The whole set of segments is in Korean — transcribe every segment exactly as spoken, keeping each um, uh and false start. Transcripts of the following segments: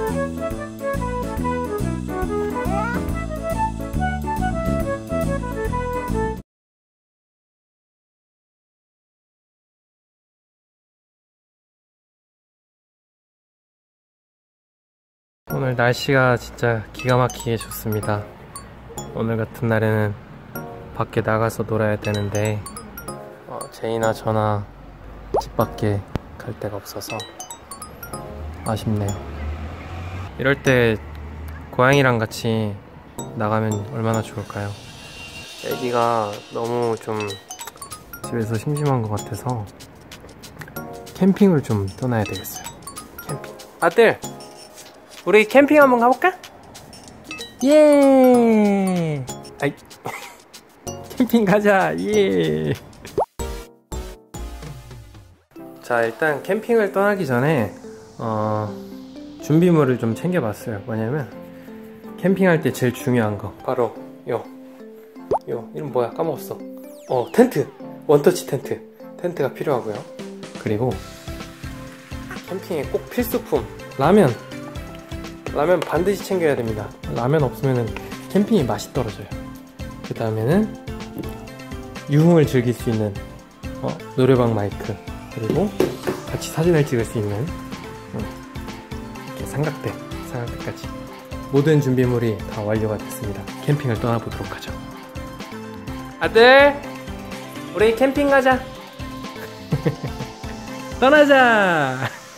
오늘 날씨가 진짜 기가 막히게 좋습니다. 오늘 같은 날에는 밖에 나가서 놀아야 되는데 어, 제이나 저나 집 밖에 갈 데가 없어서 아쉽네요. 이럴 때 고양이랑 같이 나가면 얼마나 좋을까요? 애기가 너무 좀 집에서 심심한 것 같아서 캠핑을 좀 떠나야 되겠어요. 캠핑. 아들! 우리 캠핑 한번 가볼까? 예! 아이. 캠핑 가자! 예! 자, 일단 캠핑을 떠나기 전에 어, 준비물을 좀 챙겨봤어요. 뭐냐면 캠핑할 때 제일 중요한 거 바로 요 요 이름 뭐야? 까먹었어. 어, 텐트! 원터치 텐트 텐트가 필요하고요. 그리고 캠핑에 꼭 필수품 라면! 라면 반드시 챙겨야 됩니다. 라면 없으면 캠핑이 맛이 떨어져요. 그 다음에는 유흥을 즐길 수 있는 어, 노래방 마이크, 그리고 같이 사진을 찍을 수 있는 어, 이렇게 삼각대, 삼각대까지 모든 준비물이 다 완료가 됐습니다. 캠핑을 떠나보도록 하죠. 아들! 우리 캠핑 가자! 떠나자!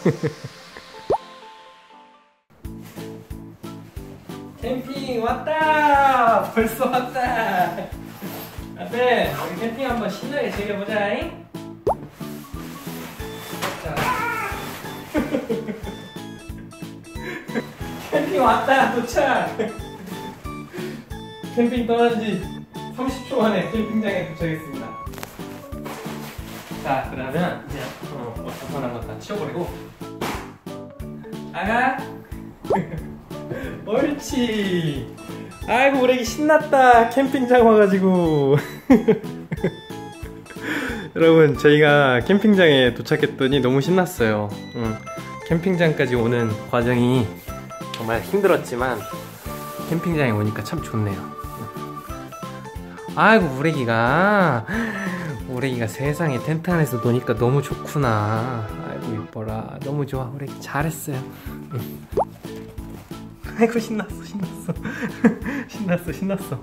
캠핑 왔다! 벌써 왔다! 아들, 우리 캠핑 한번 신나게 즐겨보자. 잉? 자. 캠핑 왔다! 도착! 캠핑 떠난지 삼십 초 만에 캠핑장에 도착했습니다. 자, 그러면 이제 어, 어떡하는 거 다 치워버리고 아가! 옳지. 아이고 우리 애기 신났다. 캠핑장 와가지고. 여러분, 저희가 캠핑장에 도착했더니 너무 신났어요. 음, 캠핑장까지 오는 과정이 정말 힘들었지만 캠핑장에 오니까 참 좋네요. 아이고 우리 애기가 우리 애기가 세상에 텐트 안에서 노니까 너무 좋구나. 아이고 이뻐라. 너무 좋아. 우리 애기 잘했어요. 음. 아이고 신났어 신났어 신났어 신났어.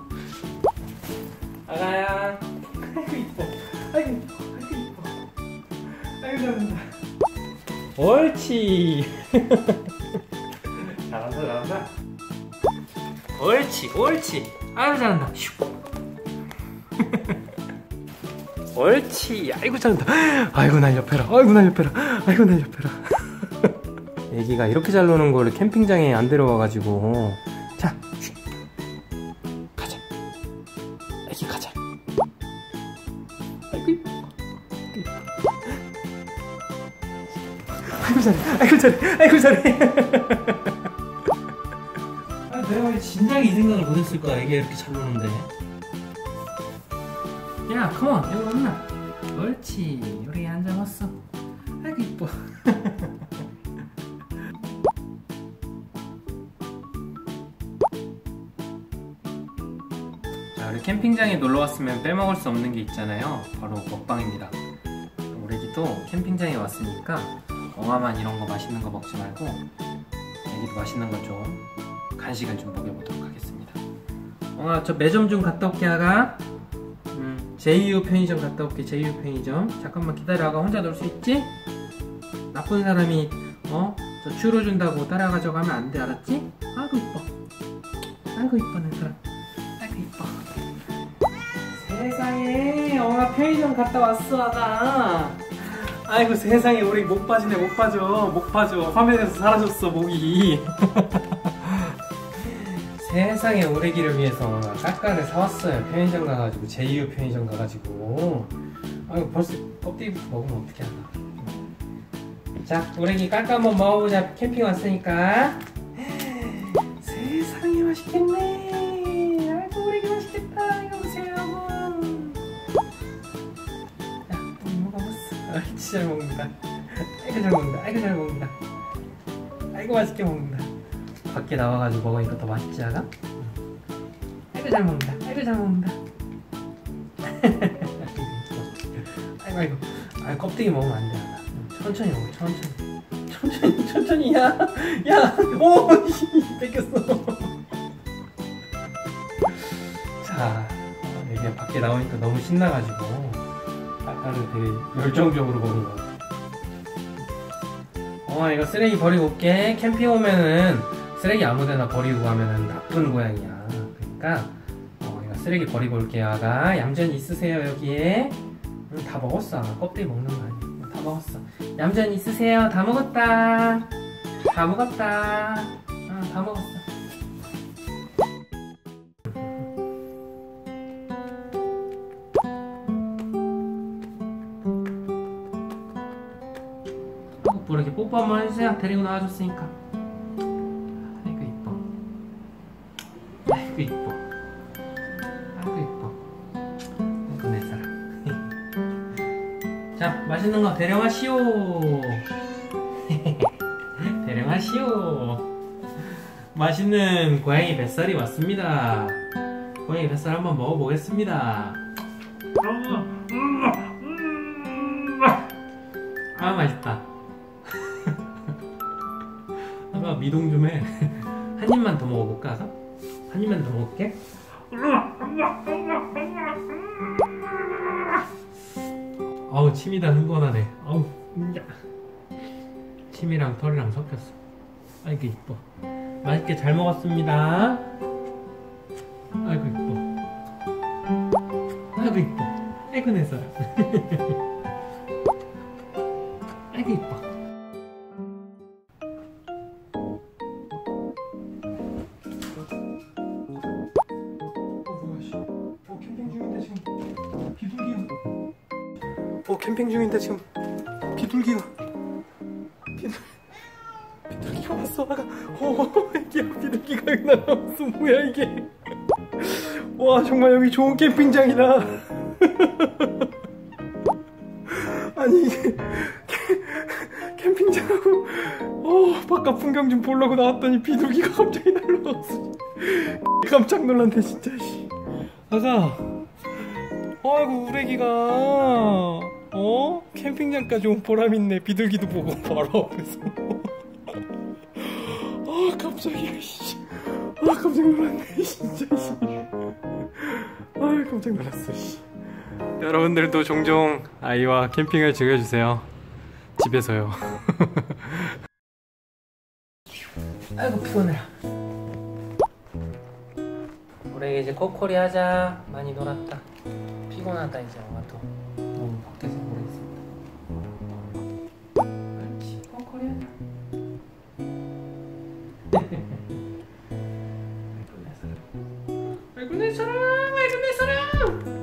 아가야. 아이고 이뻐. 아이고 이뻐. 아이고 이뻐. 아이고 잘한다. 옳지. 잘한다 잘한다. 옳지 옳지. 아이고 잘한다. 슉. 옳지. 아이고 잘한다. 아이고 날렵해라. 아이고 날렵해라. 아이고 날렵해라. 애기가 이렇게 잘 노는 거를 캠핑장에 안 데려와가지고. 자, 가자. 애기 가자. 아이고 이뻐. 아이고 잘해. 아이고 잘해. 아이고 잘해. 아, 내가 왜 진작에 이 생각을 못했을까? 애기가 이렇게 잘 노는데. 야, 컴온. 여기 왔나? 옳지. 우리 애기 앉아봤어. 아이고 이뻐. 우리 캠핑장에 놀러왔으면 빼먹을 수 없는 게 있잖아요. 바로 먹방입니다. 우리 애기도 캠핑장에 왔으니까 엉아만 이런 거 맛있는 거 먹지 말고 애기도 맛있는 거 좀 간식을 좀 먹여보도록 하겠습니다. 엉아, 저 매점 좀 갔다 올게. 아가. 음, 제이유 편의점 갔다 올게. 제이유 편의점. 잠깐만 기다려. 아가 혼자 놀 수 있지? 나쁜 사람이 어? 저 추로 준다고 따라가자고 하면 안 돼. 알았지? 아이고 이뻐. 아이고 이뻐 내 사람. 세상에, 엉아 편의점 갔다 왔어. 아가. 아이고 세상에, 우리 목 빠지네. 목 빠져. 목 빠져. 화면에서 사라졌어 목이. 세상에, 우리 애기를 위해서 깎아를 사왔어요. 편의점 가가지고. 제이유 편의점 가가지고. 아이고 벌써 껍데기부터 먹으면 어떻게 하나. 자, 우리 애기 깎아 한번 먹어보자. 캠핑 왔으니까. 세상에 맛있겠네. 아이고 우리 애기 맛있겠다. 이거 보세요 여러분. 자, 또 먹어봤어. 아, 진짜 잘 먹는다. 아이고 잘 먹는다. 아이고 잘 먹는다. 아이고 맛있게 먹는다. 밖에 나와가지고 먹으니까 더 맛있지 않아? 아이고 잘 먹는다. 아이고 잘 먹는다. 아이고 아이고. 아 껍데기 먹으면 안 돼. 천천히 먹어. 천천히. 천천히 천천히. 야 야. 오 뺏겼어. 자 이게 밖에 나오니까 너무 신나가지고 아까는 되게 열정적으로 먹은 것 같아. 어 이거 쓰레기 버리고 올게. 캠핑 오면은 쓰레기 아무데나 버리고 가면은 나쁜 고양이야. 그러니까 어 이거 쓰레기 버리고 올게요. 아가 얌전히 있으세요 여기에. 응, 다 먹었어. 아가 껍데기 먹는 거 아니야. 다 먹었어. 얌전히 있으세요. 다 먹었다. 다 먹었다. 응, 다 먹었어. 이렇게 뽀뽀 한번 해주세요. 데리고 나와줬으니까. 아이고 이뻐. 아이고 이뻐. 아이고 이뻐. 아이고 내 사랑. 자 맛있는 거 대령하시오. 대령하시오. 맛있는 고양이 뱃살이 왔습니다. 고양이 뱃살 한번 먹어보겠습니다. 아 맛있다. 아가 미동 좀 해. 한 입만 더 먹어볼까 아가? 한 입만 더 먹을게. 아우 침이 다 흥건하네. 아우 침이랑 털이랑 섞였어. 아이고 이뻐. 맛있게 잘 먹었습니다. 아이고 이뻐. 아이고 이뻐. 아이고 내 사랑. 아이고 이뻐. 어 캠핑 중인데 지금 비둘기가 비둘 비둘기가 왔어. 아가 어 이게 비둘기가 여기 날아왔어. 뭐야 이게. 와 정말 여기 좋은 캠핑장이다. 아니 이게 캠핑장하고 어 바깥 풍경 좀 보려고 나왔더니 비둘기가 갑자기 날아왔어. 깜짝 놀랐네 진짜. 아가 아이고 우레기가 어? 캠핑장까지 온 보람있네. 비둘기도 보고 바로 앞에서. 아 갑자기 아 깜짝 놀랐네 진짜. 아 깜짝 놀랐어. 여러분들도 종종 아이와 캠핑을 즐겨주세요. 집에서요. 아이고 피곤해라. 우리 이제 코코리 하자. 많이 놀았다. 피곤하다 이제 와도. 너무 밖에서 오래 있었다. 옳지 코코리 하자. 아이고 내 사랑. 아이고 내 사랑. 아이고 내 사랑.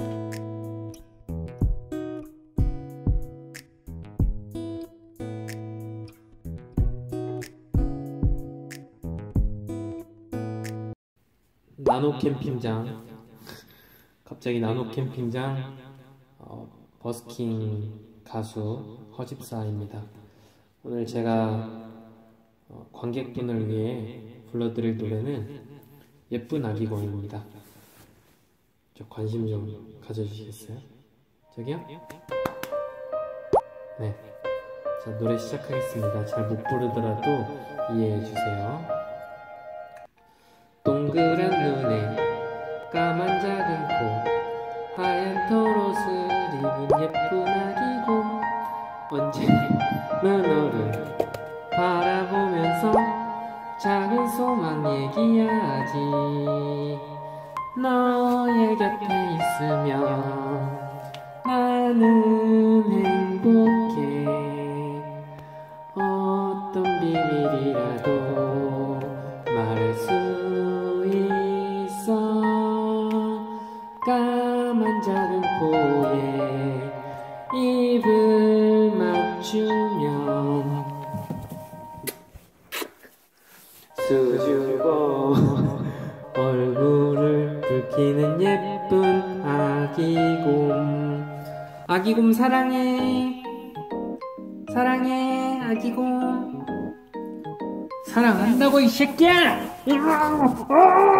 나노 캠핑장. 갑자기 나노 캠핑장 어, 버스킹 가수 허집사입니다. 오늘 제가 어, 관객분을 위해 불러드릴 노래는 예쁜 아기곰입니다. 저 관심 좀 가져주시겠어요? 저기요? 네. 자 노래 시작하겠습니다. 잘 못 부르더라도 이해해주세요. 동그란 눈에 까만 작은 코 하얀 털옷을 입은 예쁜 아기곰 언제나 너를 바라보면서 작은 소망 얘기하지. 너의 곁에 있으면 나는 행복해. 어떤 비밀이라도 말할 수 있어. 까만 작은 코에 입을 맞추면 수줍어 얼굴을 붉히는 예쁜 아기곰. 아기곰 사랑해 사랑해 아기곰 사랑한다고 이 새끼야.